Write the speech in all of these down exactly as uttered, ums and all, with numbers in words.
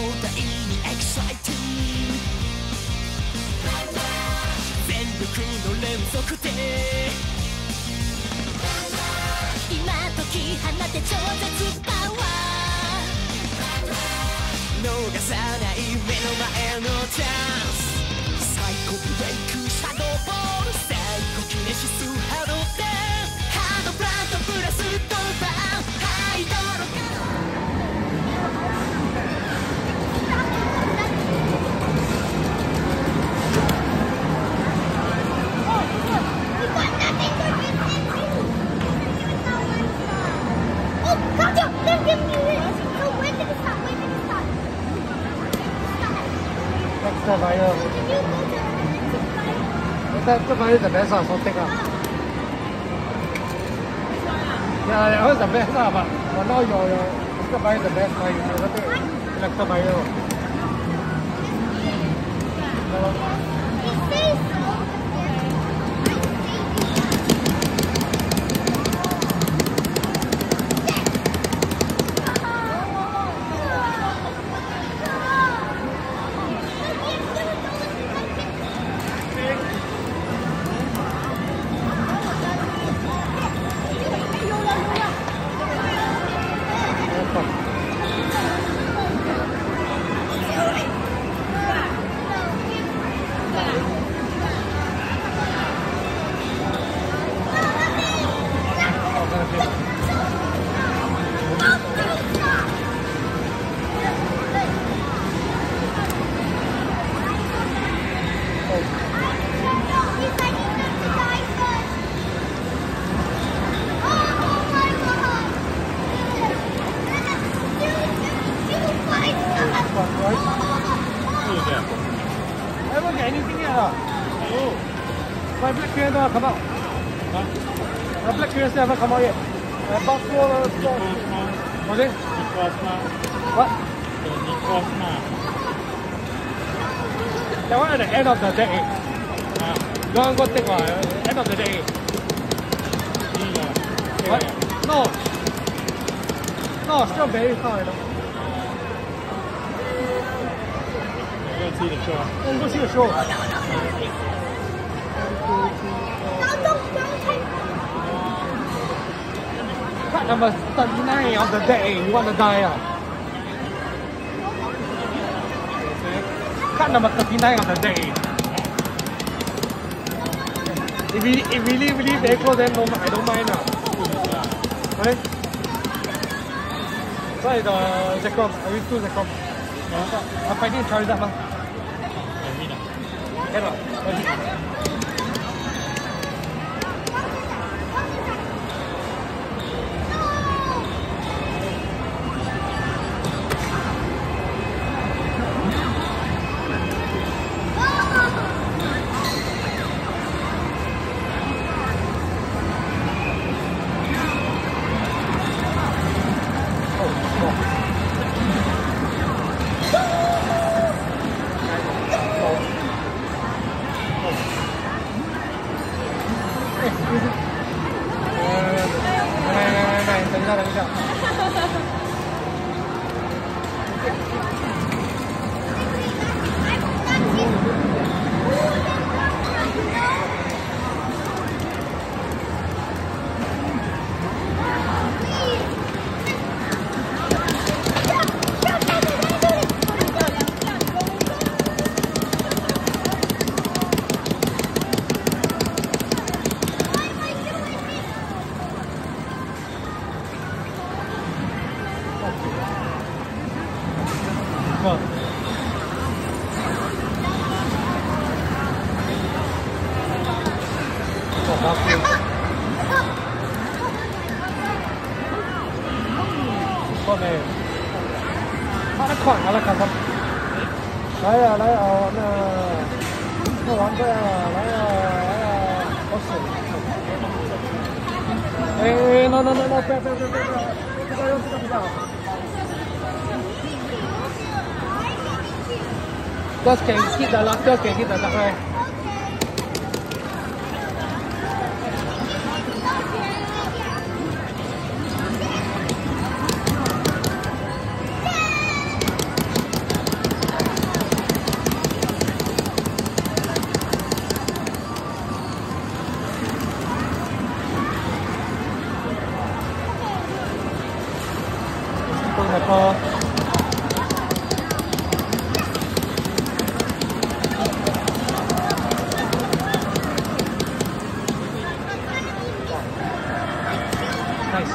大にエキサイティング全力の連続で今解き放て超絶パワー逃さない目の前のチャンスサイコブレイクシャドーボールサイコキネシスハローでハードプラントプラスドバーンハイドロ这玩意儿，这这玩意儿怎么上手这个？呀，然后怎么上吧？我那有有这玩意儿怎么上？有个对，那这玩意儿。My black clearance don't come out. Huh? My black clearance never come out yet. My box four, four. Was it? What? That one at the end of the day. Uh, you want to go take one? End of the day. What? No. No, still very far. Go see the show. Oh, go see the show. Cut number thirty-nine of the day. You want to die? Uh? Cut number thirty-nine of the day. If really, if really, really very close, then no, I don't mind. Uh. Right? So the Zekrom, I will do Zekrom. I'm fighting Charizard, man. Cannot. No, no, no, no, espera, espera, espera, espera. Esta yo se capitaba. Dos que quita, las dos que quita, está bien. Put my car. Nice.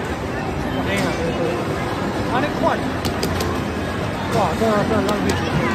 Wow, 这这浪费时间。